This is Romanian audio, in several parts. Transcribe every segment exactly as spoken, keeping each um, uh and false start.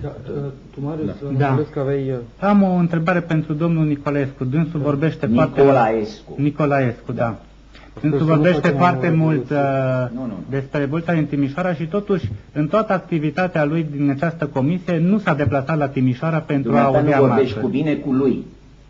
Da, tu, Marius, da. Că aveai... Am o întrebare pentru domnul Nicolaescu. Dânsul vorbește Nicolaescu. foarte... Nicolaescu, da. da. Dânsul vorbește foarte mult uh, nu, nu. despre Revoluția din Timișoara și totuși, în toată activitatea lui din această comisie, nu s-a deplasat la Timișoara pentru Dumneata a audea nu vorbești martori. cu bine cu lui.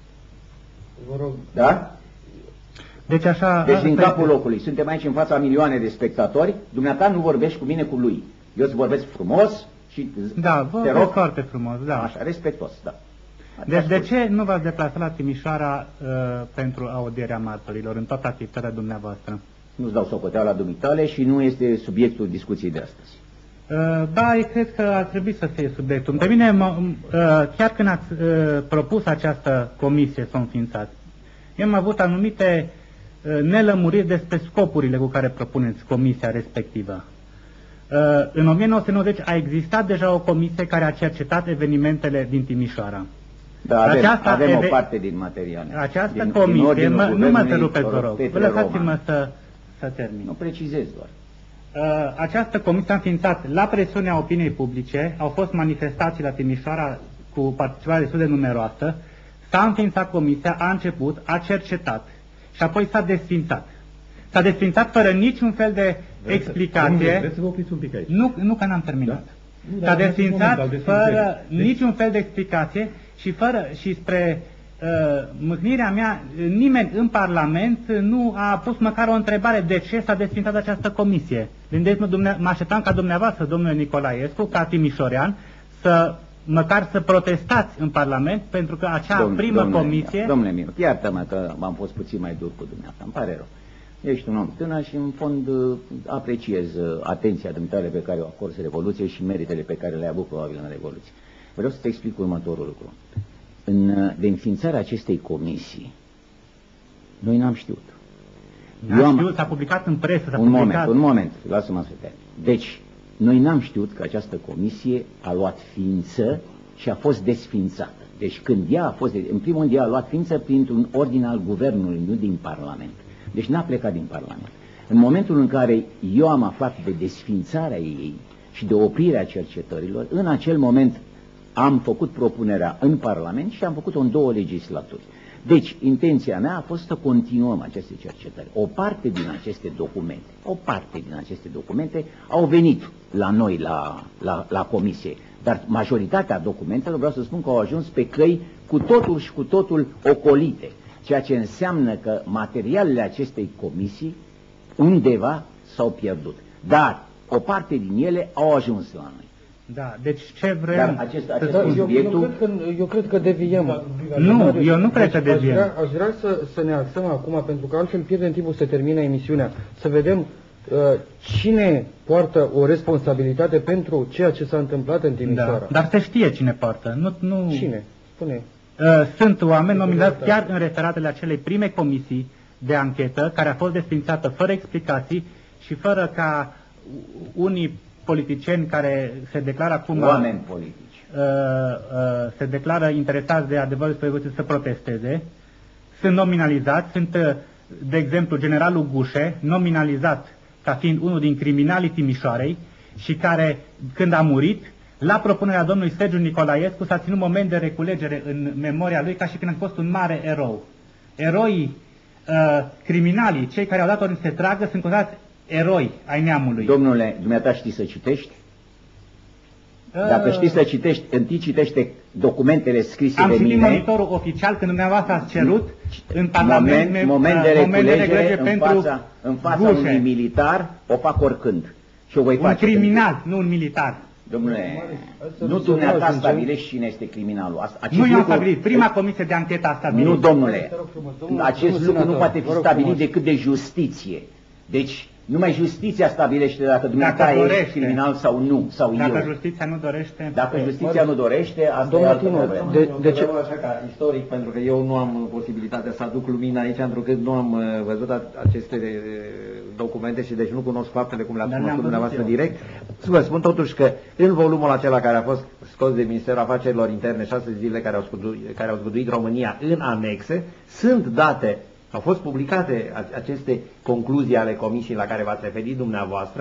Vă rog. Da? Deci așa... Deci din capul locului. Suntem aici în fața milioane de spectatori. Dumneata nu vorbești cu mine cu lui. Eu îți vorbesc frumos și da, te rog foarte frumos, da. Așa, respectos, da. Deci de ce nu v-ați deplasat la Timișoara uh, pentru audierea martorilor în toată activitatea dumneavoastră? Nu-ți dau socoteala dumitale și nu este subiectul discuției de astăzi. Uh, da, cred că ar trebui să fie subiectul. Pe mine, uh, chiar când ați uh, propus această comisie să o înființați, eu am avut anumite uh, nelămuriri despre scopurile cu care propuneți comisia respectivă. Uh, în o mie nouă sute nouăzeci a existat deja o comisie care a cercetat evenimentele din Timișoara. Da, avem, aceasta avem o parte din materiale. Această din, comisie, din mă, nu mă întrerupeți, vă rog, vă lăsați-mă să, să termin. Nu precizez doar. Uh, această comisie a înființat la presiunea opiniei publice, au fost manifestații la Timișoara cu participare destul de numeroasă, s-a înființat comisia, a început, a cercetat și apoi s-a desfințat. S-a desfințat fără niciun fel de vreți explicație. Vreți să vă opriți un pic aici? Nu, nu că n-am terminat. Da? S-a desfințat fără deci... niciun fel de explicație și, fără, și spre uh, mâhnirea mea, nimeni în Parlament nu a pus măcar o întrebare de ce s-a desfințat această comisie. Deci mă așteptam ca dumneavoastră, domnule Nicolaescu, ca timișorean, să măcar să protestați în Parlament pentru că acea Domn, primă domnule, comisie... Domnule Miru, iartă-mă că m-am fost puțin mai dur cu dumneavoastră, îmi pare rău. Ești un om tânăr și în fond apreciez atenția dumneavoastră pe care o acorzi Revoluției și meritele pe care le-ai avut probabil în Revoluție. Vreau să te explic următorul lucru. În, de înființarea acestei comisii, noi n-am știut. N-am știut, s-a publicat în presă, s-a Un publicat... moment, un moment, lasă-mă să te... Deci, noi n-am știut că această comisie a luat ființă și a fost desființată. Deci când ea a fost, în primul rând ea a luat ființă printr-un ordin al guvernului, nu din Parlament. Deci n-a plecat din Parlament. În momentul în care eu am aflat de desființarea ei și de oprirea cercetărilor, în acel moment am făcut propunerea în Parlament și am făcut-o în două legislaturi. Deci, intenția mea a fost să continuăm aceste cercetări. O parte din aceste documente, o parte din aceste documente au venit la noi, la, la, la comisie, dar majoritatea documentelor, vreau să spun că au ajuns pe căi cu totul și cu totul ocolite, ceea ce înseamnă că materialele acestei comisii undeva s-au pierdut. Dar o parte din ele au ajuns la noi. Da, deci ce vrem... Dar acest, acest da, subiectul... eu, eu, cred că, eu cred că deviem. Da, nu, eu nu cred că deviem. Aș vrea, aș vrea să, să ne axăm acum, pentru că altfel pierdem timpul să termine emisiunea, să vedem uh, cine poartă o responsabilitate pentru ceea ce s-a întâmplat în Timișoara. Da, dar se știe cine poartă. Nu, nu... Cine? Spune. Uh, sunt oameni nominați chiar în referatele acelei prime comisii de anchetă, care a fost desfințată fără explicații și fără ca unii politicieni care se declară acum... Oameni politici. Uh, uh, se declară interesați de adevărul despre Revoluție să protesteze. Sunt nominalizați, sunt, uh, de exemplu, generalul Gușe, nominalizat ca fiind unul din criminalii Timișoarei și care, când a murit, la propunerea domnului Sergiu Nicolaescu s-a ținut moment de reculegere în memoria lui, ca și când a fost un mare erou. Eroii, uh, criminalii, cei care au dat ori să se tragă, sunt considerați eroi ai neamului. Domnule, dumneata știi să citești? Dacă știi să citești, întâi citește documentele scrise Am de mine. Am citit monitorul oficial când dumneavoastră ați cerut în Parlament moment, moment de reculegere în pentru fața, în fața unui militar, o fac oricând. Și o voi un face. Un criminal, nu un militar. Domnule, nu dumneata stabilești cine este criminalul. Asta, nu eu am stabilit, prima comisie de anchetă a stabilit. Nu, domnule, acest lucru nu poate fi stabilit decât de justiție. Deci, numai justiția stabilește dacă dumneata ești criminal sau nu, sau eu. Dacă justiția nu dorește... Dacă justiția nu dorește, asta e altă problemă. De, de ce? Așa ca istoric, pentru că eu nu am posibilitatea să aduc lumina aici, pentru că nu am văzut aceste documente și deci nu cunosc faptele cum le-ați cunoscut dumneavoastră direct. Să vă spun totuși că în volumul acela care a fost scos de Ministerul Afacerilor Interne, șase zile care au zguduit, care au zguduit România în anexe, sunt date. Au fost publicate aceste concluzii ale comisiei la care v-ați referit dumneavoastră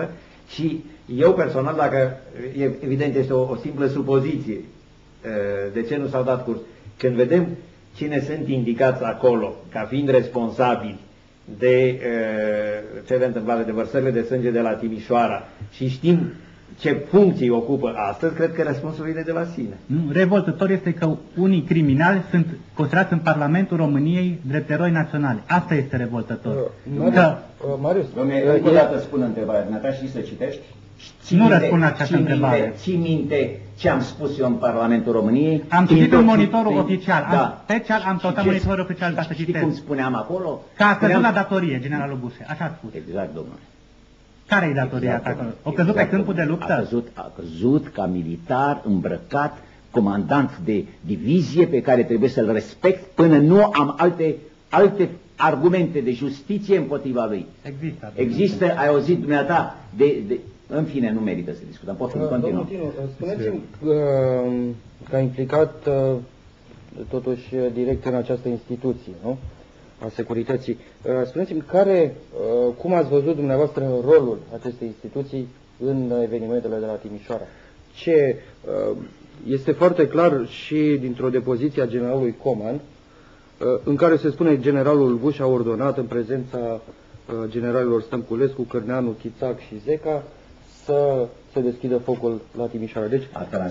Și eu personal, dacă evident este o, o simplă supoziție, de ce nu s-au dat curs, când vedem cine sunt indicați acolo ca fiind responsabili de uh, cele întâmplate, de vărsările de sânge de la Timișoara și știm ce funcții ocupă astăzi, cred că răspunsul vine de la sine. Nu, revoltător este că unii criminali sunt considerați în Parlamentul României drept eroi naționali. Asta este revoltător. Uh, Marius, că... uh, Marius, Dom'le, încă o dată spun întrebarea, dumneata știi să citești? Ții nu răspund la această întrebare. Ții minte ce am spus eu în Parlamentul României? Am citit în monitorul prin, oficial, da. am, special am tot monitorul oficial ca să Știi citesc. cum spuneam acolo? Că a căzut spuneam... la datorie, generalul Gușe, așa a spus. Exact, domnule. Care e datoria exact, ta acolo? O exact, căzut pe câmpul de luptă? A căzut, a căzut ca militar îmbrăcat, comandant de divizie pe care trebuie să-l respect până nu am alte, alte argumente de justiție împotriva lui. Există. Există, ai auzit dumneata, de, de, în fine, nu merită să discutăm. Pot să continuăm. Spuneți-mi uh, că a implicat uh, totuși direct în această instituție, nu? A securității. Uh, spuneți-mi care, uh, cum ați văzut dumneavoastră rolul acestei instituții în evenimentele de la Timișoara? Ce uh, este foarte clar și dintr-o depoziție a generalului Coman, uh, în care se spune generalul Buș a ordonat în prezența uh, generalilor Stănculescu, Cârneanu, Chițac și Zeca să se deschidă focul la Timișoara. Deci,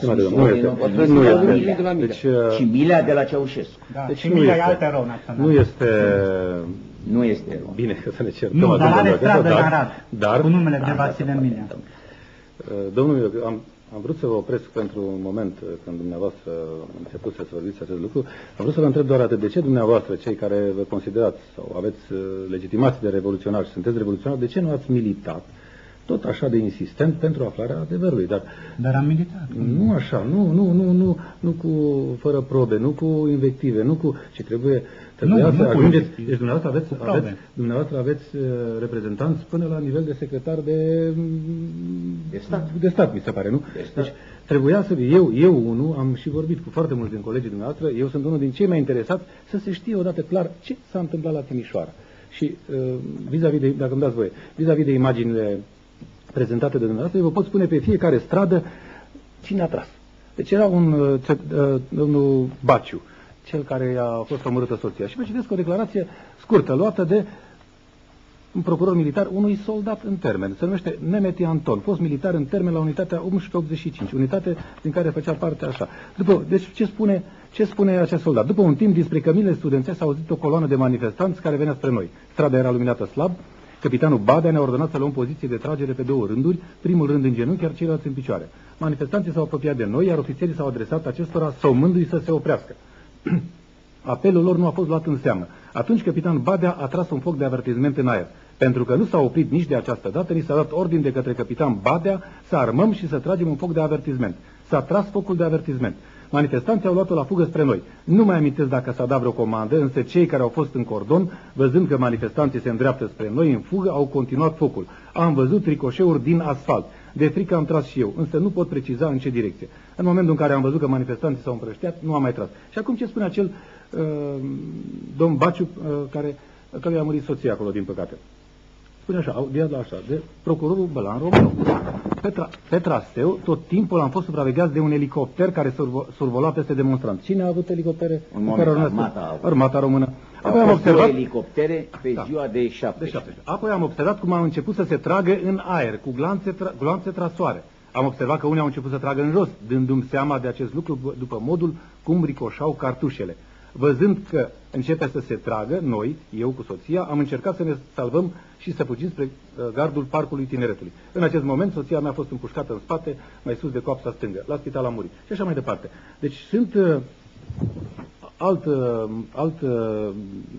și Milea de la Ceaușescu. Da, deci și Milea e alt erou național. Nu este... Nu este erou. Bine să ne certăm. Nu, dar are stradă în Arad, dar, cu numele de Vasile Milea. Domnul, am, am vrut să vă opresc pentru un moment când dumneavoastră început să vorbiți acest lucru. Am vrut să vă întreb doar atât. De ce dumneavoastră, cei care vă considerați sau aveți legitimații de revoluționari și sunteți revoluționari, de ce nu ați militat tot așa de insistent pentru aflarea adevărului? Dar, Dar am militat. Nu așa, nu, nu, nu, nu, nu cu fără probe, nu cu invective, nu cu ce trebuie, trebuia nu, să nu ajungeți. Deci dumneavoastră aveți, aveți, dumneavoastră aveți uh, reprezentanți până la nivel de secretar de, de stat, de stat mi se pare, nu? De stat. Deci trebuia să eu, eu unul, am și vorbit cu foarte mulți din colegii dumneavoastră, eu sunt unul din cei mai interesați să se știe odată clar ce s-a întâmplat la Timișoara. Și uh, vis-a-vis de, dacă îmi dați voie, vis-a-vis de imaginile prezentate de dumneavoastră, eu vă pot spune pe fiecare stradă cine a tras. Deci era un uh, uh, domnul Baciu, cel care a fost omorâtă soția. Și vă citesc o declarație scurtă, luată de un procuror militar unui soldat în termen. Se numește Nemeti Anton, fost militar în termen la unitatea unsprezece optzeci și cinci, unitate din care făcea parte așa. După, deci ce spune, ce spune acest soldat? După un timp, dinspre căminile studențești s-a auzit o coloană de manifestanți care venea spre noi. Strada era luminată slab. Capitanul Badea ne-a ordonat să luăm poziție de tragere pe două rânduri, primul rând în genunchi, iar ceilalți în picioare. Manifestanții s-au apropiat de noi, iar ofițerii s-au adresat acestora, somându-i să se oprească. Apelul lor nu a fost luat în seamă. Atunci capitanul Badea a tras un foc de avertizment în aer. Pentru că nu s-a oprit nici de această dată, ni s-a dat ordin de către capitan Badea să armăm și să tragem un foc de avertizment. S-a tras focul de avertizment. Manifestanții au luat-o la fugă spre noi. Nu mai amintesc dacă s-a dat vreo comandă, însă cei care au fost în cordon, văzând că manifestanții se îndreaptă spre noi în fugă, au continuat focul. Am văzut ricoșeuri din asfalt. De frică am tras și eu, însă nu pot preciza în ce direcție. În momentul în care am văzut că manifestanții s-au împrăștiat, nu am mai tras. Și acum ce spune acel uh, domn Baciu, uh, care, care a murit soția acolo, din păcate? Spune așa, audiat la așa, de procurorul Bălan Românov. Pe, tra pe traseu, tot timpul am fost supravegheați de un elicopter care survo survola peste demonstranți. Cine a avut elicoptere? Un moment, armata, armata română. Apoi am observat elicoptere pe da, ziua de șaptesprezece. Apoi am observat cum au început să se tragă în aer, cu glanțe, tra glanțe trasoare. Am observat că unii au început să tragă în jos, dându-mi seama de acest lucru după modul cum ricoșau cartușele. Văzând că începe să se tragă, noi, eu cu soția, am încercat să ne salvăm și să fugim spre uh, gardul Parcului Tineretului. În acest moment, soția mea a fost împușcată în spate, mai sus de coapsa stângă. La spital a murit. Și așa mai departe. Deci sunt uh, alt, uh, alt uh,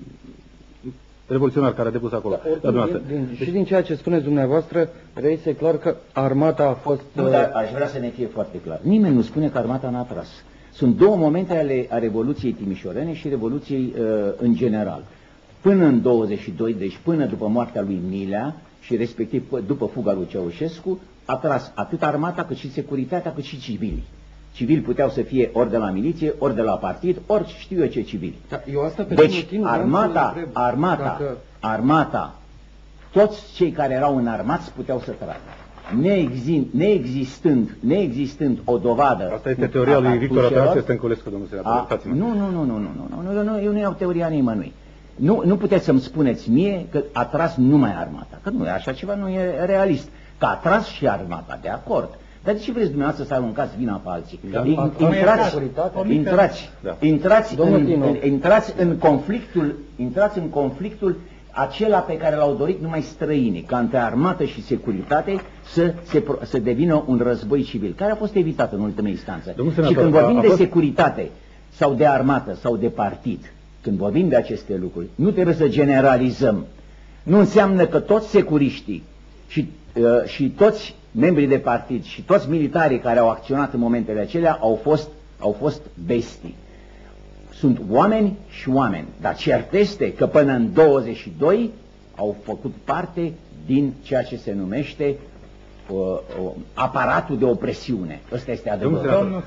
revoluționar care a depus acolo. Da, din, din, deci, și din ceea ce spuneți dumneavoastră, reiese clar că armata a fost... Uh... Nu, dar aș vrea să ne fie foarte clar. Nimeni nu spune că armata n-a tras. Sunt două momente ale a Revoluției Timișorene și Revoluției uh, în general. Până în douăzeci și doi, deci până după moartea lui Milea și respectiv după fuga lui Ceaușescu, a tras atât armata cât și securitatea cât și civilii. Civili puteau să fie ori de la miliție, ori de la partid, ori știu eu ce civili. Da, eu asta pe deci timp armata, întreb, armata, dacă... armata, toți cei care erau înarmați puteau să tragă. neexistând, neexistând, neexistând o dovadă... Asta este teoria lui Victor Atanasie Stănculescu, domnul senator. Nu, nu, nu, nu, nu, nu, nu, nu, nu, eu nu iau teoria nimănui. Nu, nu puteți să-mi spuneți mie că a tras numai armata, că nu e așa ceva, nu e realist. Că a tras și armata, de acord. Dar de ce vreți dumneavoastră să aruncați vina pe alții? Da, intrați, intrați, da. intrați, în, în, intrați în conflictul, intrați în conflictul acela pe care l-au dorit numai străinii, ca între armată și securitate să, se, să devină un război civil, care a fost evitat în ultima instanță. Senator, și când vorbim a, a de fost... securitate sau de armată sau de partid, când vorbim de aceste lucruri, nu trebuie să generalizăm. Nu înseamnă că toți securiștii și, uh, și toți membrii de partid și toți militarii care au acționat în momentele acelea au fost, au fost bestii. Sunt oameni și oameni, dar cert este că până în douăzeci și doi au făcut parte din ceea ce se numește uh, uh, aparatul de opresiune. Ăsta este adevărul.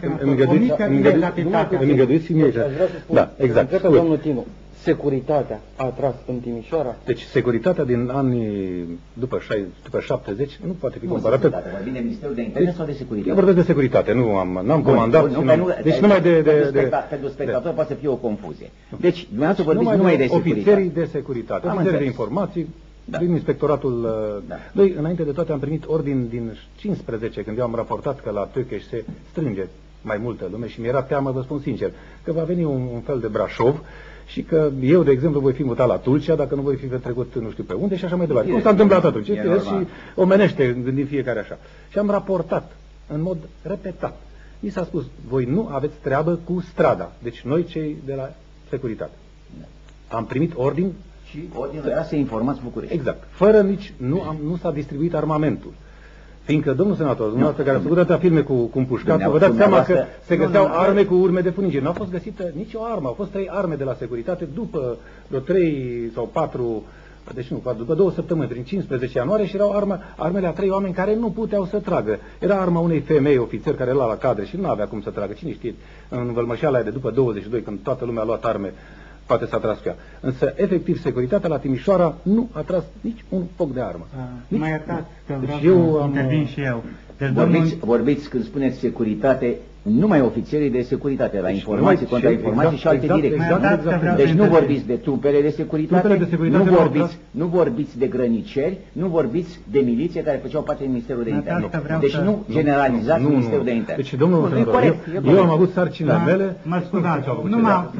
Îmi îngăduiți mie. Da, exact. Domnul Tinu, securitatea a tras în Timișoara? Deci securitatea din anii după, după șaptezeci nu poate fi comparată. Vorbim de Ministerul de Interne sau de Securitate? Eu vorbesc de securitate, nu am, n-am comandat. Nu, nu, nu, deci numai de... de, de, de pentru spectator poate să fie o confuzie. Deci, dumneavoastră vorbiți numai, numai de, de securitate. Ofițerii de securitate, ofițerii de informații, da. Din inspectoratul... Da. Noi, înainte de toate, am primit ordin din cincisprezece, când eu am raportat că la Tăcheș se strânge mai multă lume și mi-era teamă, vă spun sincer, că va veni un, un fel de Brașov și că eu, de exemplu, voi fi mutat la Tulcea dacă nu voi fi trecut nu știu pe unde și așa mai departe. Cum s-a întâmplat atunci? Este și omenește, gândim fiecare așa. Și am raportat în mod repetat. Mi s-a spus, voi nu aveți treabă cu strada. Deci noi cei de la securitate. Da. Am primit ordin. Și ordinul era să informați București. Exact. Fără nici, nu, am, nu s-a distribuit armamentul. Fiindcă, domnul senator, dumneavoastră care a făcut atâtea filme cu, cu împușcatul, vă dați seama că se găseau nu, nu, arme cu urme de funigie. Nu a fost găsită nicio armă. Au fost trei arme de la securitate după vreo trei sau patru, deci nu, după două săptămâni, prin cincisprezece ianuarie, și erau armă, armele a trei oameni care nu puteau să tragă. Era arma unei femei ofițer care era la cadre și nu avea cum să tragă. Cine știe, în vălmășeala aia de după douăzeci și doi, când toată lumea a luat arme, poate s-a tras cu ea. Însă, efectiv, securitatea la Timișoara nu a tras nici un foc de armă. Mai iertați că vreau deci eu să am... intervin și eu. Deci vorbiți, domnul... vorbiți, când spuneți securitate, numai ofițerii de securitate, la deci informații, contrainformații exact, și alte exact, direcții. Exact, exact, exact. Deci nu vorbiți de trupele de securitate, trupele de securitate nu, nu, vorbiți, nu vorbiți de grăniceri, nu vorbiți de miliție care făceau parte din Ministerul de Interne. Deci să... nu generalizați nu, Ministerul nu. de Interne. Deci, domnul senator, eu, eu am avut sarcinile da, mele. Mă scuzați, nu m-a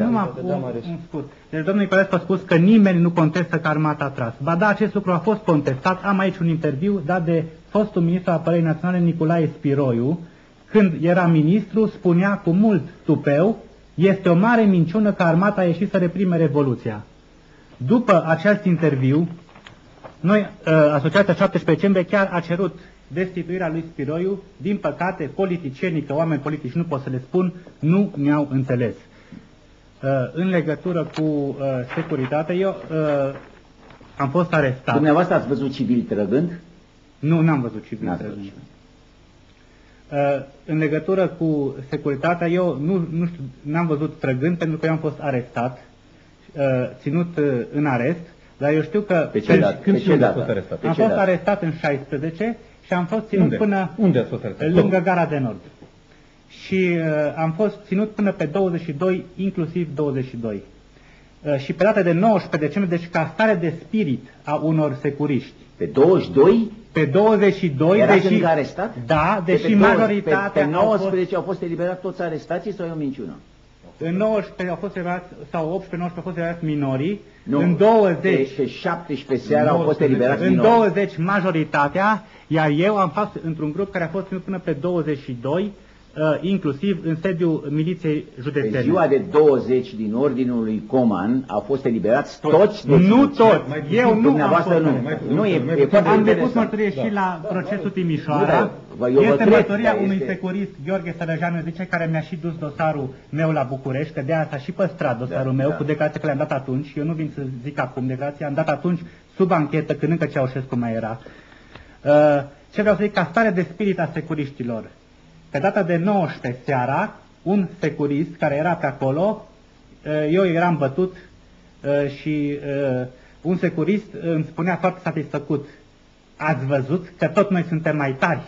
spus. Deci domnul Nicolescu a spus că nimeni nu contestă că armata a tras. Ba da, acest lucru a fost contestat. Am aici un interviu dat de fostul ministru al Apărării Naționale Nicolae Spiroiu. Când era ministru, spunea cu mult tupeu, este o mare minciună că armata a ieșit să reprime Revoluția. După acest interviu, noi, Asociația șaptesprezece decembrie, chiar a cerut destituirea lui Spiroiu. Din păcate, politicienii, că oameni politici nu pot să le spun, nu ne-au înțeles. În legătură cu securitatea, eu am fost arestat. Dumneavoastră ați văzut civil trăgând? Nu, n-am văzut civil trăgând. Uh, în legătură cu securitatea, eu nu, nu știu, n-am văzut trăgând pentru că eu am fost arestat, uh, ținut uh, în arest, dar eu știu că... Pe ce dată? Când pe ce dată? fost arestat? Am fost dată? arestat în șaisprezece și am fost ținut Unde? până... Unde ați fost arestat? Lângă Gara de Nord. Și uh, am fost ținut până pe douăzeci și doi, inclusiv douăzeci și doi. Uh, și pe data de nouăsprezece decembrie, deci ca stare de spirit a unor securiști. Pe douăzeci și doi? Pe douăzeci și doi, erați deși... arestat? Da, deși pe majoritatea... Pe, pe nouăsprezece au fost eliberați toți arestații sau e o minciună? În nouăsprezece au fost eliberați, sau optsprezece nouăsprezece au fost eliberați minorii, nu, în douăzeci... Pe, pe șaptesprezece seara au fost eliberați minorii. În douăzeci majoritatea, iar eu am fost într-un grup care a fost ținut până pe douăzeci și doi, Uh, inclusiv în sediul miliției județene. Pe ziua de douăzeci din ordinul lui Coman au fost eliberați toți, toți Nu toți, eu nu am fost. Nu, nu e, e am depus mărturie și la procesul Timișoara. Este mărturia unui securist, Gheorghe Sărăjanu, zice, care mi-a și dus dosarul meu la București, că de asta și păstrat dosarul meu cu declarația că le-am dat atunci. Eu nu vin să zic acum declarația, am dat atunci sub anchetă, când încă Ceaușescu mai era. Ce vreau să zic, ca stare de spirit a securiștilor. Pe data de nouăsprezece seara, un securist care era pe acolo, eu eram bătut și un securist îmi spunea foarte satisfăcut ați văzut că tot noi suntem mai tari.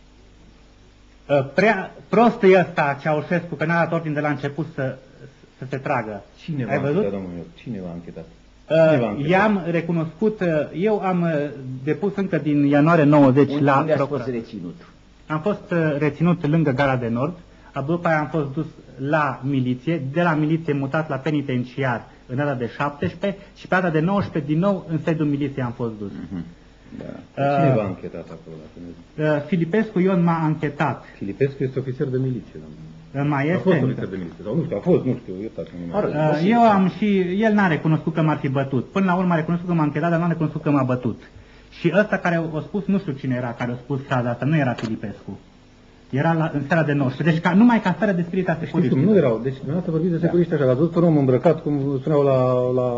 Prea prost e ăsta Ceaușescu, că n-a dat ordine de la început să, să se tragă. Cine v-a Ai văzut? închetat, domnul Ioc? Cine v-a închetat? Cine v-a închetat? I-am recunoscut, eu am depus încă din ianuarie nouăzeci Unde, la unde ați fost procuratură. reținut? Am fost reținut lângă Gara de Nord, după aia am fost dus la miliție, de la miliție mutat la penitenciar în data de șaptesprezece și pe data de nouăsprezece din nou în sediul miliției am fost dus. Uh-huh. Da. Cine v-a închetat acolo? Uh, Filipescu Ion m-a anchetat. Filipescu este ofițer de miliție, domnule. Mai A este? fost ofițer de miliție, sau nu știu, a fost, nu știu, iertați-mă. Uh, eu am și, el n-a recunoscut că m-ar fi bătut. Până la urmă a recunoscut că m-a închetat, dar n-a recunoscut că m-a bătut. Și ăsta care a spus, nu știu cine era care a spus fraza asta, nu era Filipescu. Era la, în seara de nouăsprezece. Deci ca, numai ca starea de spirit a Știți securiștilor. cum, nu erau, deci dumneavoastră vorbiți de securiști așa, ați văzut un om îmbrăcat, cum spuneau la, la,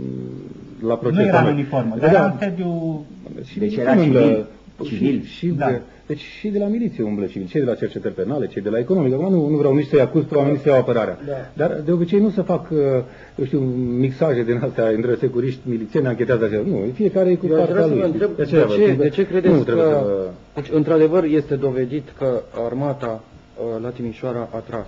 la proces. Nu era în uniformă, dar da, era în sediu... și Deci cum era umblă- civil, civil. Și, și Da. de, deci și de la miliție umblă civil, cei de la cercetări penale, cei de la economică. Acum nu, nu vreau nici să-i acuz pe oamenii să iau apărarea. Da. Dar de obicei nu se fac, uh, eu știu, mixaje din astea între securiști, milițieni, anchetează așa. Nu, fiecare e cu Eu aș partea vrea să lui. vă întreb, de aceea vă ce, spun, de ce credeți nu trebuie că... să vă... Deci, într-adevăr, este dovedit că armata uh, la Timișoara a tras.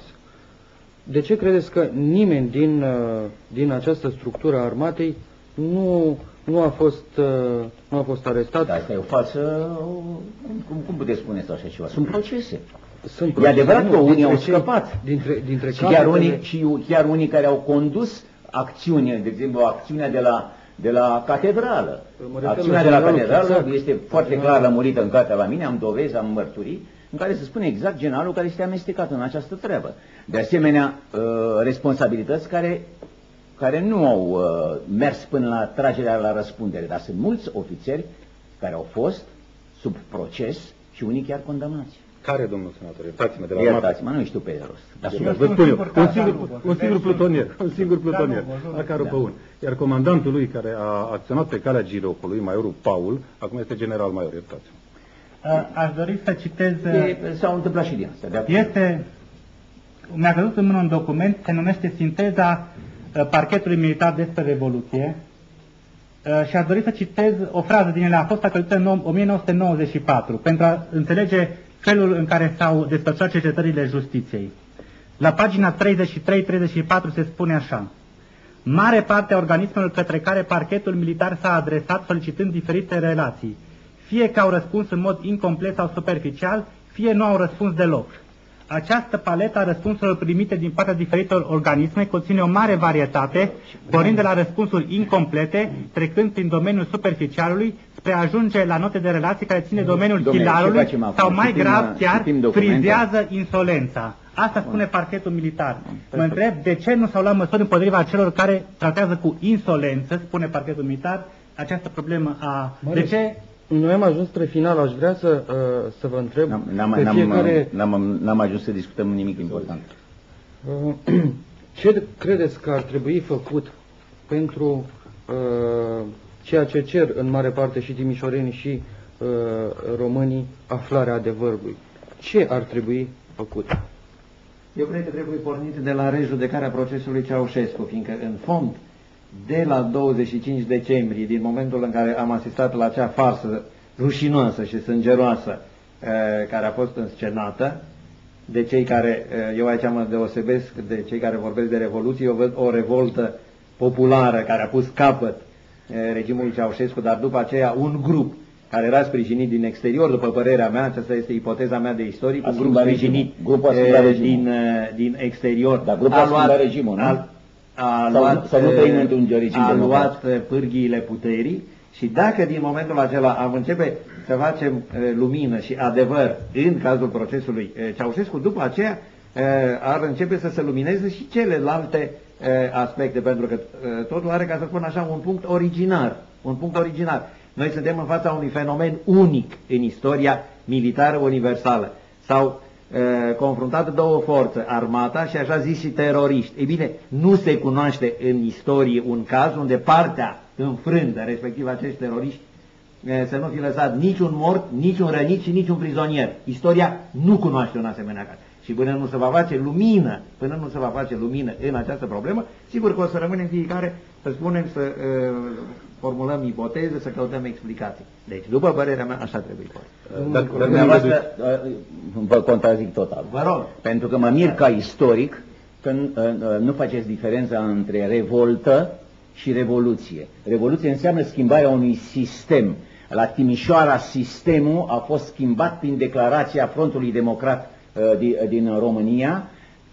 De ce credeți că nimeni din, uh, din această structură a armatei nu, nu, a fost, uh, nu a fost arestat? Dar asta e o falsă... Cum, cum, cum puteți spune așa ceva? Sunt procese. Sunt E procese, adevărat nu, că unii dintre au cei- scăpat. Dintre, dintre Și chiar, capetele- unii, și chiar unii care au condus acțiuni, de exemplu acțiunea de la, de la catedrală. Mă refer Acțiunea la de la generalul catedrală Chițac. este foarte clar lămurită în cartea la mine, am dovezi, am mărturii, în care se spune exact generalul care este amestecat în această treabă. De asemenea, uh, responsabilități care, care nu au uh, mers până la tragerea la răspundere, dar sunt mulți ofițeri care au fost sub proces și unii chiar condamnați. Care, domnul senator? Iertați-mă de la armată. Iertați-mă, nu știu pe rost. Dar Vă sunt vă spun eu, un singur, Bogdan, un singur plutonier, un singur Da, plutonier, Bogdan, Acaru da. Păun. Iar comandantul lui care a acționat pe calea Giropului, majorul Paul, acum este general major, iertați-mă. Uh, Aș dori să citez... uh, E, s-au întâmplat și din asta. De acord. Este, mi-a căzut în mână un document, se numește Sinteza uh, Parchetului Militar despre Revoluție uh, și aș dori să citez o frază din ele, a fost acălită în o mie nouă sute nouăzeci și patru, pentru a înțelege felul în care s-au desfășurat cercetările justiției. La pagina treizeci și trei treizeci și patru se spune așa: mare parte a organismelor către care parchetul militar s-a adresat solicitând diferite relații, fie că au răspuns în mod incomplet sau superficial, fie nu au răspuns deloc. Această paletă a răspunsurilor primite din partea diferitor organisme conține o mare varietate, pornind de la răspunsuri incomplete, trecând prin domeniul superficialului, spre a ajunge la note de relații care ține domeniul Domnule, ce hilarului facem acum? sau mai Citim, grav uh, chiar citim documente? frizează insolența. Asta spune parchetul militar. Mă întreb de ce nu s-au luat măsuri împotriva celor care tratează cu insolență, spune parchetul militar, această problemă a... De ce? Noi am ajuns spre final, aș vrea să, uh, să vă întreb N-am, n-am, pe n-am, fiecare... n-am, n-am ajuns să discutăm nimic important. Uh, ce credeți că ar trebui făcut pentru uh, ceea ce cer în mare parte și timișorenii și uh, românii, aflarea adevărului? Ce ar trebui făcut? Eu cred că trebuie pornit de la rejudecarea procesului Ceaușescu, fiindcă în fond, de la douăzeci și cinci decembrie, din momentul în care am asistat la acea farsă rușinoasă și sângeroasă care a fost înscenată, de cei care, eu aici mă deosebesc de cei care vorbesc de revoluție, eu văd o revoltă populară care a pus capăt regimului Ceaușescu, dar după aceea un grup care era sprijinit din exterior, după părerea mea, aceasta este ipoteza mea de istoric, A un grup schimbat sprijinit regimul. Grupul a schimbat regimul. din, din exterior, Dar grupul a schimbat regimul, nu? a, a Sau- luat, sau nu trăim într-un regim a democratic? luat pârghiile puterii și dacă din momentul acela am începe să facem e, lumină și adevăr în cazul procesului e, Ceaușescu, după aceea e, ar începe să se lumineze și celelalte e, aspecte, pentru că e, totul are, ca să spun așa, un punct originar, un punct originar. Noi suntem în fața unui fenomen unic în istoria militară universală. S-au e, confruntat două forțe, armata și așa zis și teroriști. Ei bine, nu se cunoaște în istorie un caz unde partea înfrântă, respectiv acești teroriști, e, să nu fi lăsat niciun mort, niciun rănit și niciun prizonier. Istoria nu cunoaște un asemenea caz. și până nu se va face lumină, până nu se va face lumină în această problemă, sigur că o să rămânem fiecare să spunem, să uh, formulăm ipoteze, să căutăm explicații. Deci, după părerea mea, așa trebuie fost. Dumneavoastră, vă contrazic total. Vă rog. Pentru că mă mir ca istoric că nu faceți diferența între revoltă și revoluție. Revoluție înseamnă schimbarea unui sistem. La Timișoara sistemul a fost schimbat prin declarația Frontului Democrat din România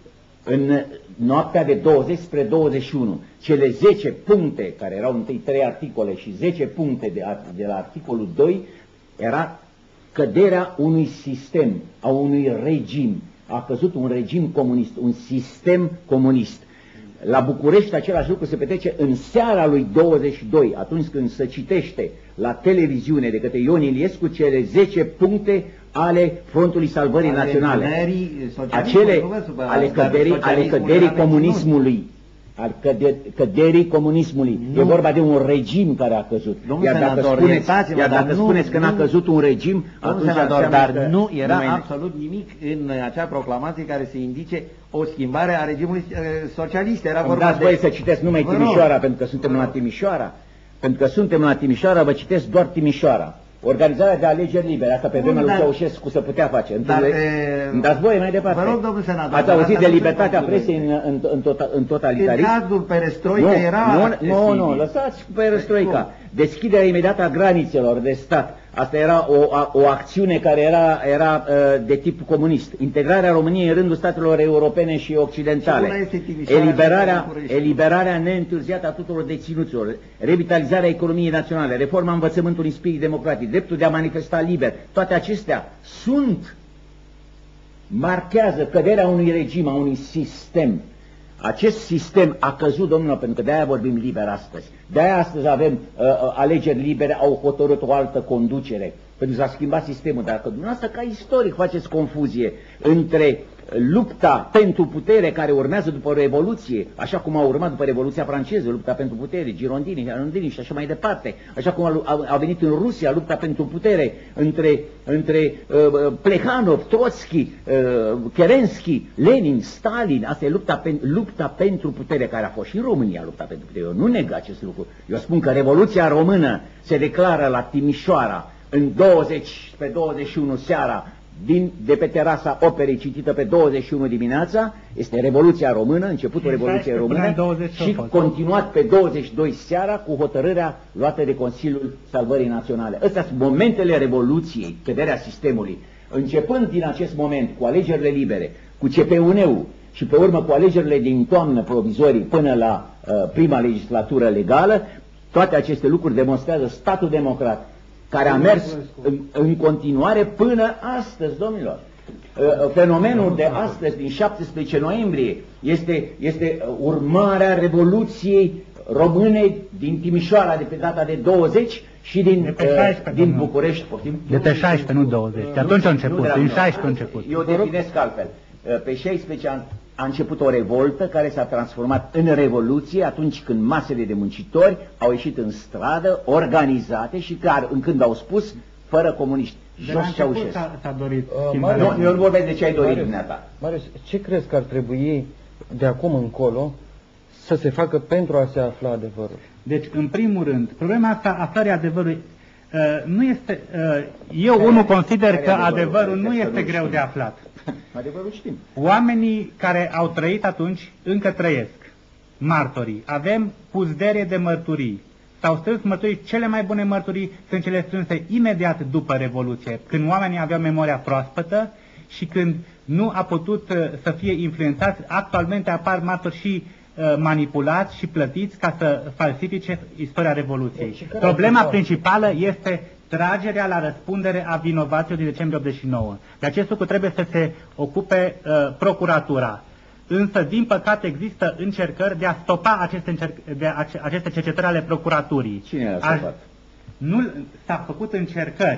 în noaptea de douăzeci spre douăzeci și unu. Cele zece puncte, care erau întâi trei articole și zece puncte de, de la articolul doi, era căderea unui sistem, a unui regim. A căzut un regim comunist, un sistem comunist. La București același lucru se petrece în seara lui douăzeci și doi, atunci când se citește la televiziune de către Ion Iliescu cele zece puncte ale Frontului Salvării ale Naționale, acele ale căderii, ale căderii comunismului, al căde, căderii comunismului. Nu. E vorba de un regim care a căzut. Domnul iar dacă senador, spuneți, iar dacă nu, spuneți că n-a căzut un regim, atunci senador, dar nu era mai... absolut nimic în acea proclamație care se indice o schimbare a regimului uh, socialist. Era vorba dați de... voie să citesc numai Timișoara, pentru că suntem la Timișoara. Pentru că suntem la Timișoara, vă citesc doar Timișoara. Organizarea de alegeri libere, asta pe vremea lui Ceaușescu se putea face. Dar, îmi dați voie mai departe. Vă rog, domnul senador. Ați auzit de libertatea presei în, în, în, tota, în totalitarism? În cazul perestroica nu, era... Nu, nu, nu, lăsați perestroica. Deschiderea imediată a granițelor de stat. Asta era o, o acțiune care era, era de tip comunist. Integrarea României în rândul statelor europene și occidentale. Eliberarea, eliberarea neîntârziată a tuturor deținuților. Revitalizarea economiei naționale. Reforma învățământului în spirit democratic. Dreptul de a manifesta liber. Toate acestea sunt, marchează căderea unui regim, a unui sistem. Acest sistem a căzut, domnilor, pentru că de-aia vorbim liber astăzi. De-aia astăzi avem uh, alegeri libere, au hotărât o altă conducere. Pentru că s-a schimbat sistemul. Dar că dumneavoastră, ca istoric, faceți confuzie între lupta pentru putere care urmează după Revoluție, așa cum a urmat după Revoluția franceză, lupta pentru putere, Girondini, Girondini și așa mai departe, așa cum a, a, a venit în Rusia lupta pentru putere între, între uh, Plehanov, Trotsky, uh, Kerensky, Lenin, Stalin. Asta e lupta, pen, lupta pentru putere care a fost și în România lupta pentru putere. Eu nu neg acest lucru. Eu spun că Revoluția Română se declară la Timișoara în douăzeci pe douăzeci și unu seara, din, de pe terasa operei citită pe douăzeci și unu dimineața, este Revoluția Română, începutul Revoluției Române și continuat pe douăzeci și doi seara cu hotărârea luată de Consiliul Salvării Naționale. Astea sunt momentele Revoluției, căderea sistemului. Începând din acest moment cu alegerile libere, cu C P U N-ul și pe urmă cu alegerile din toamnă provizorii până la uh, prima legislatură legală, toate aceste lucruri demonstrează statul democrat care a mers în, în continuare până astăzi, domnilor. Fenomenul de astăzi, din șaptesprezece noiembrie, este, este urmarea Revoluției Române din Timișoara de pe data de douăzeci și din, de pe șaisprezece, din nu. București. Poftim? De pe șaisprezece, nu douăzeci. De atunci a început, din șaisprezece a început. Eu definesc altfel. Pe șaisprezece a, a început o revoltă care s-a transformat în revoluție atunci când masele de muncitori au ieșit în stradă, organizate și care, în când au spus, fără comuniști, jos Ceaușescu. S-a dorit uh, nu, eu nu vorbesc de ce ai dorit dumneata. Marius, ce crezi că ar trebui de acum încolo să se facă pentru a se afla adevărul? Deci, în primul rând, problema asta, aflarea adevărului, uh, nu este, uh, eu unul consider că adevărul nu este greu de aflat. Adevărul știm. Oamenii care au trăit atunci încă trăiesc. Martorii. Avem puzdere de mărturii. S-au strâns mărturii, cele mai bune mărturii sunt cele strânse imediat după Revoluție, când oamenii aveau memoria proaspătă și când nu a putut uh, să fie influențați. Actualmente apar martori și uh, manipulați și plătiți ca să falsifice istoria Revoluției. Problema principală este tragerea la răspundere a vinovaților din decembrie optzeci și nouă. De acest lucru trebuie să se ocupe uh, procuratura. Însă, din păcate, există încercări de a stopa aceste, încerc- de ace- aceste cercetări ale procuraturii. Cine a stopat? Nu s-a făcut încercări.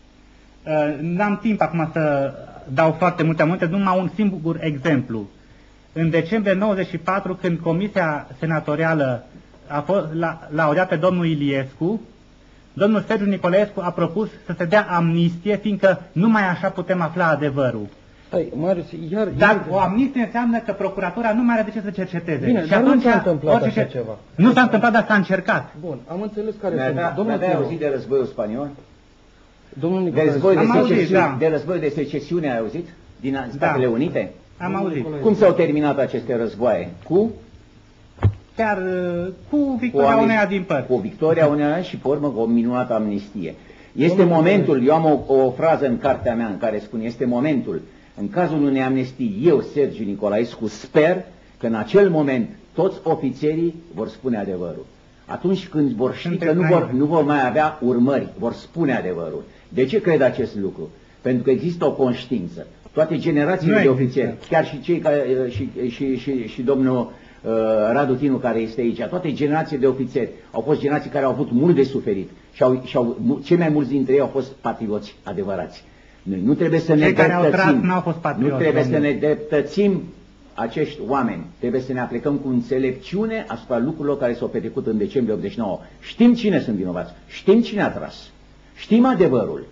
Uh, n-am timp acum să dau foarte multe amănunte, numai un singur exemplu. În decembrie nouăzeci și patru, când Comisia Senatorială a fost la, laudat pe domnul Iliescu, domnul Sergiu Nicolaescu a propus să se dea amnistie, fiindcă numai așa putem afla adevărul. Hai, Marius, iar... Dar iar... o amnistie înseamnă că procuratura nu mai are de ce să cerceteze. Bine, și dar atunci, nu s-a întâmplat orice... așa ceva. Nu s-a întâmplat, dar s-a încercat. Bun, am înțeles care Mi-a sunt. dat, Domnul mi-a Tino, auzit de războiul spaniol? domnul De Nicolae, război de, Am auzit, secesiune, da. de război de secesiune ai auzit? Din Statele Da. Unite? Am auzit. Cum s-au terminat aceste războaie? Cu? Chiar uh, cu Cu, victoria amnis- uneia din părți. cu victoria uneia și pe urmă cu o minunată amnistie. Este momentul, eu am o, o frază în cartea mea în care spun, este momentul, în cazul unei amnestii, eu, Sergiu Nicolaescu, sper că în acel moment toți ofițerii vor spune adevărul. Atunci când vor ști Sunt că nu vor, înainte. nu vor mai avea urmări, vor spune adevărul. De ce cred acest lucru? Pentru că există o conștiință. Toate generațiile Nu de există. ofițeri, chiar și cei care, și, și, și, și domnul uh, Radu Tinu care este aici, toate generațiile de ofițeri au fost generații care au avut mult de suferit și, au, și au, cei mai mulți dintre ei au fost patrioți adevărați. Noi nu trebuie să ne Cei care au tras dreptățim, n-au fost patrioți, nu trebuie să domnule. ne dreptățim acești oameni. Trebuie să ne aplicăm cu înțelepciune asupra lucrurilor care s-au petrecut în decembrie optzeci și nouă. Știm cine sunt vinovați, știm cine a tras, știm adevărul.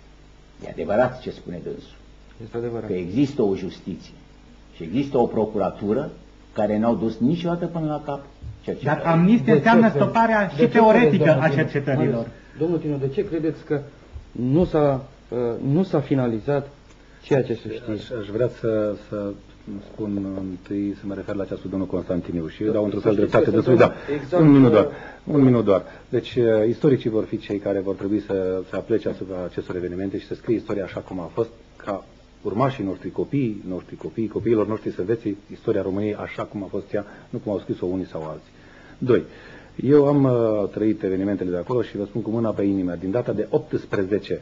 E adevărat ce spune dânsul, este adevărat. că există o justiție și există o procuratură care n-au dus niciodată până la cap cercetarea. Dar amnistie De ce înseamnă credeți? stoparea De și ce teoretică credeți, a domnul Tino? cercetărilor. Marius, domnul Tino, de ce credeți că nu s-a, uh, nu s-a finalizat ceea ce se știe? Aș, aș vrea să, să spun întâi, să mă refer la ceasul domnul Constantiniu și eu dau într-un Să fel știți dreptate că dânsului, sunt da, exact, un minut doar, uh, un minut doar. Deci uh, istoricii vor fi cei care vor trebui să se aplece asupra acestor evenimente și să scrie istoria așa cum a fost, ca urmașii noștri, copiii noștri, copiii copiilor noștri să învețe istoria României așa cum a fost ea, nu cum au scris-o unii sau alții. Doi. Eu am uh, trăit evenimentele de acolo și vă spun cu mâna pe inimă, din data de optsprezece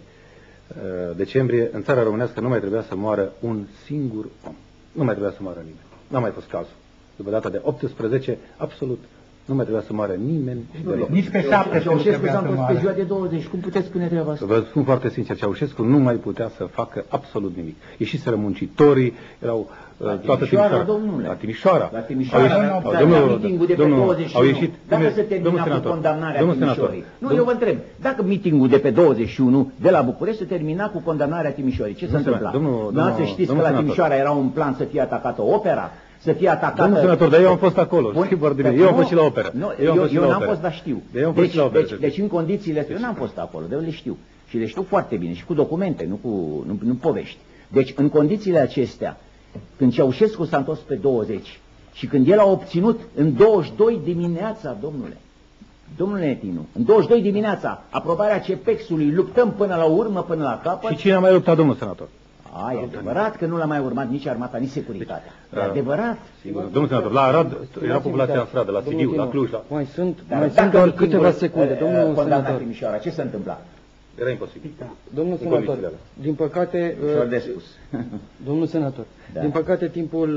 decembrie, în țara românească nu mai trebuia să moară un singur om. Nu mai trebuia să moară nimeni. N-a mai fost cazul. După data de optsprezece, absolut, nu mai trebuia să moară nimeni și deloc. Nici pe șapte nu Ceaușescu trebuia s-a să întors pe moară. ziua de douăzeci. Cum puteți spune treaba asta? Vă spun foarte sincer, Ceaușescu nu mai putea să facă absolut nimic. Ieșiseră muncitorii, erau uh, La toată Timișoara, Timișoara. domnule. La Timișoara. La Timișoara, Au ieșit- nu, au- la domnul- mitingul de pe domnul- douăzeci și au unu. ieșit- Dacă domnule- se termina domnul cu senator, condamnarea domnul senator, Timișoarei. Nu, domnul- eu vă întreb, dacă mitingul de pe douăzeci și unu de la București se termina cu condamnarea Timișoarei, ce se Domnul întâmpla? senator, domnul- Dumneavoastră domnul- știți că domnul la senator. Timișoara era un plan să fie atacată opera, să fie atacată... Domnul senator, dar eu am fost acolo, Bun, știi foarte dar bine. Eu am nu, fost și la operă. Nu, Eu am eu, fost și eu la n-am operă. fost, dar știu. Eu am fost Deci, și la operă, deci, să deci știi. în condițiile astea, eu n-am fost acolo, dar le știu. Și le știu foarte bine, și cu documente, nu cu nu, nu povești. Deci, în condițiile acestea, când Ceaușescu s-a întors pe douăzeci și când el a obținut în douăzeci și doi dimineața, domnule, domnule Tinu, în douăzeci și doi dimineața, aprobarea CEPEX-ului, luptăm până la urmă, până la capăt. Și cine a mai luptat, domnul senator? A, e adevărat că nu l-a mai urmat nici armata, nici securitatea. E Da. adevărat. Sigur. Domnul senator, la Arad era Stimați populația în invitați, stradă, la domnul Sibiu, Tino, la Cluj, la... Mai sunt, Dar mai dacă sunt doar mitingul, câteva uh, secunde, uh, domnul condamna senator. Timișoara, ce se întâmpla? Era imposibil. Domnul În senator, condițiile alea. din păcate, uh, Ușor de spus. domnul senator, Da. din păcate timpul,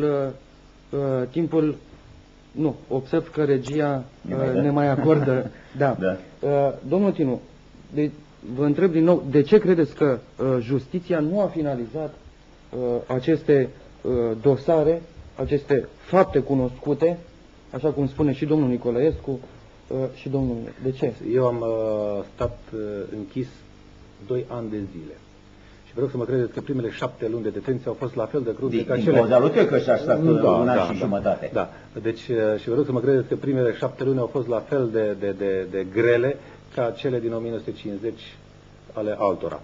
uh, uh, timpul, nu, observ că regia Ne mai uh, dă? ne mai acordă, da. Da. Uh, domnul Tinu, de, vă întreb din nou, de ce credeți că uh, justiția nu a finalizat uh, aceste uh, dosare, aceste fapte cunoscute, așa cum spune și domnul Nicolaescu uh, și domnul... De ce? Eu am uh, stat uh, închis doi ani de zile. Și vreau să mă credeți că primele șapte luni de detenție au fost la fel de crude Din, ca din cele... cauza lui că și-a stat Da, un an da, și da, jumătate. Da, deci uh, și vreau să mă credeți că primele șapte luni au fost la fel de, de, de, de grele ca cele din o mie nouă sute cincizeci ale altora.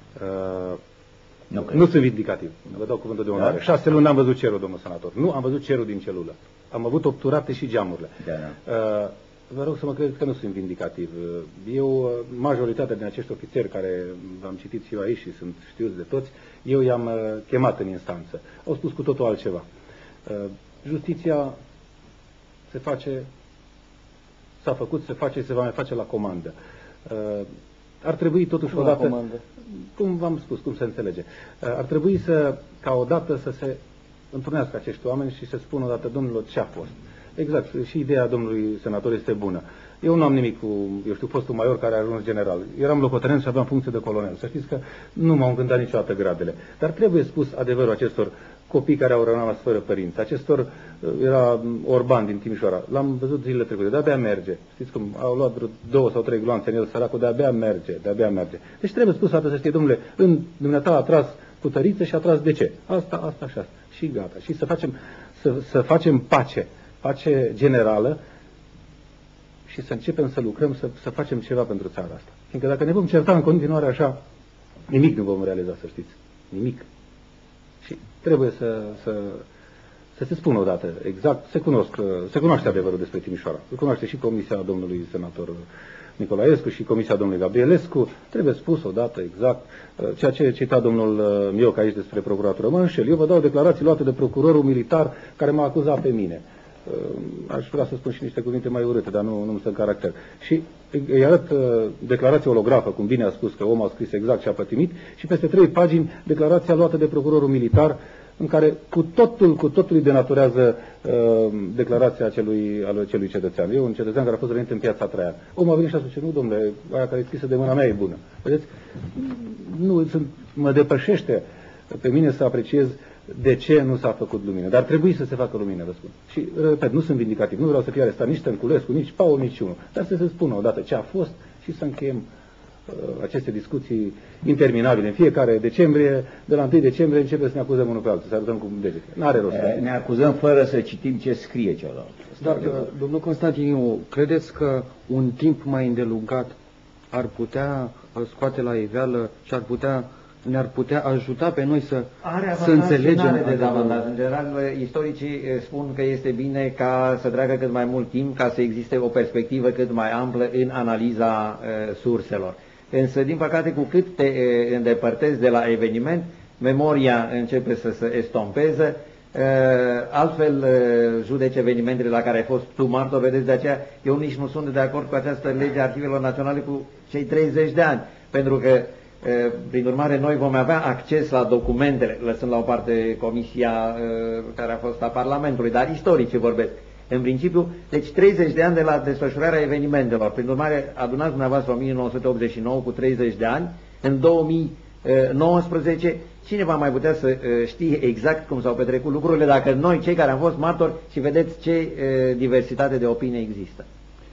Uh, Nu cred. nu sunt vindicativ, vă dau cuvântul de onoare. Da? Șase luni n-am văzut cerul, domnul senator. Nu am văzut cerul din celulă. Am avut obturate și geamurile. Da, da. Uh, vă rog să mă credeți că nu sunt vindicativ. Eu, uh, majoritatea din acești ofițeri care v-am citit și eu aici și sunt știuți de toți, eu i-am uh, chemat în instanță. Au spus cu totul altceva. Uh, justiția se face, s-a făcut, se face, se va mai face la comandă. Uh, ar trebui totuși La odată, comandă. cum v-am spus, cum se înțelege, uh, ar trebui să, ca odată să se întrunească acești oameni și să spună odată, domnilor, ce a fost. Exact, și ideea domnului senator este bună. Eu nu am nimic cu, eu știu, fostul major care a ajuns general. Eram locotenent și aveam funcție de colonel. Să știți că nu m-au încântat niciodată gradele. Dar trebuie spus adevărul acestor copii care au rămas fără părinți. Acestor, era Orban din Timișoara. L-am văzut zilele trecute, de-abia merge. Știți cum, au luat vreo două sau trei gloanțe în el, săracul, de-abia merge, de-abia merge. Deci trebuie spus atât să știe, domnule, în dumneata a tras cu tăriță și a tras de ce? Asta, asta și asta. Și gata. Și să facem, să, să facem pace, pace generală și să începem să lucrăm, să, să facem ceva pentru țara asta. Fiindcă dacă ne vom certa în continuare așa, nimic nu vom realiza, să știți. Nimic. Și trebuie să, să, să se spună odată exact, se, cunosc, se cunoaște adevărul despre Timișoara. Se cunoaște și comisia domnului senator Nicolaescu și comisia domnului Gabrielescu. Trebuie spus odată exact ceea ce cita domnul Mioc aici despre procuratură. Mă înșel, eu vă dau declarații luate de procurorul militar care m-a acuzat pe mine. Aș vrea să spun și niște cuvinte mai urâte, dar nu, nu-mi stă în caracter. Și îi arăt declarația olografă, cum bine a spus că omul a scris exact ce a pătimit, și peste trei pagini declarația luată de procurorul militar, în care cu totul, cu totul îi denaturează uh, declarația acelui, acelui cetățean. Eu, un cetățean care a fost rănit în Piața Traian. Omul a venit și a spus, nu, domnule, aia care e scrisă de mâna mea e bună. Vedeți? Nu, sunt, mă depășește pe mine să apreciez de ce nu s-a făcut lumină. Dar trebuie să se facă lumină, vă spun. Și, repet, nu sunt vindicativ. Nu vreau să fie arestat nici Tănculescu, nici Paul, nici unul. Dar să se spună odată ce a fost și să încheiem uh, aceste discuții interminabile. În fiecare decembrie, de la întâi decembrie, începe să ne acuzăm unul pe altul, să arătăm cu degete. N-are rost. Ne acuzăm fără să citim ce scrie celălalt. Dar, domnul Constantiniu, credeți că un timp mai îndelungat ar putea scoate la iveală și ar putea, ne-ar putea ajuta pe noi să, are să înțelegem? Are dezavantaj. În general, istoricii spun că este bine ca să treacă cât mai mult timp, ca să existe o perspectivă cât mai amplă în analiza uh, surselor. Însă, din păcate, cu cât te uh, îndepărtezi de la eveniment, memoria începe să se estompeze, uh, altfel uh, judeci evenimentele la care ai fost tu martor. Vedeți, de aceea eu nici nu sunt de acord cu această lege a arhivelor naționale cu cei treizeci de ani, pentru că prin urmare, noi vom avea acces la documentele, lăsând la o parte comisia care a fost a Parlamentului, dar istoricii vorbesc. În principiu, deci treizeci de ani de la desfășurarea evenimentelor. Prin urmare, adunați dumneavoastră o mie nouă sute optzeci și nouă cu treizeci de ani, în două mii nouăsprezece, cine va mai putea să știe exact cum s-au petrecut lucrurile dacă noi, cei care am fost martori, și vedeți ce diversitate de opinie există.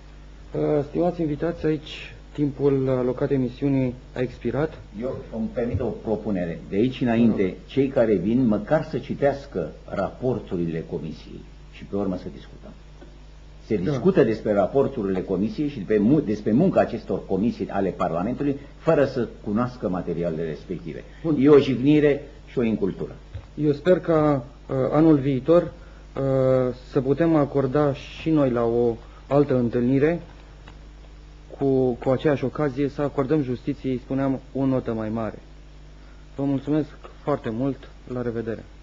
Stimați invitați, aici timpul alocat emisiunii a expirat. Eu îmi permit o propunere. De aici înainte, cei care vin, măcar să citească raporturile comisiei și pe urmă să discutăm. Se da. discută despre raporturile comisiei și despre, despre munca acestor comisii ale Parlamentului, fără să cunoască materialele respective. Bun. E o jignire și o incultură. Eu sper ca uh, anul viitor uh, să putem acorda și noi la o altă întâlnire Cu, cu aceeași ocazie să acordăm justiției, spuneam, o notă mai mare. Vă mulțumesc foarte mult, la revedere!